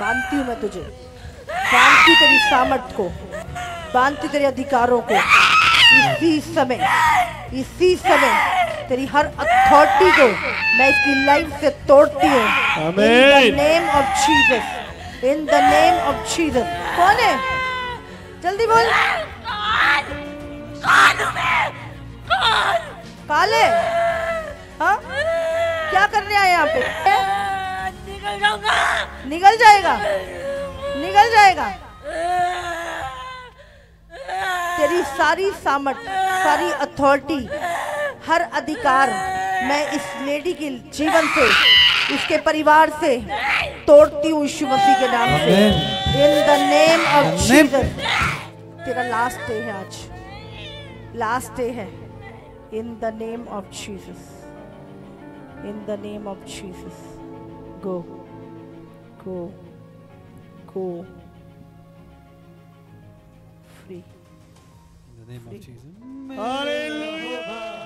बांधती हूँ मैं तुझे, बांधती तेरी सामर्थ को, बांधती तेरे अधिकारों को। इसी समय तेरी हर अथॉरिटी को मैं इसकी लाइफ से तोड़ती हूँ। In the name of Jesus, in the name of Jesus. कौन है? जल्दी बोल। काले, हाँ क्या करने आए यहाँ पे? निकल जाऊंगा। निकल जाएगा, निकल जाएगा। तेरी सारी सामर्थ, सारी अथॉरिटी, हर अधिकार मैं इस लेडी के जीवन से, इसके परिवार से तोड़ती हूँ यीशु मसीह के नाम से। In the name of Jesus. तेरा लास्ट डे है आज, लास्ट डे है। In the name of Jesus, in the name of Jesus. Go go go free. In the name of Jesus. Hallelujah.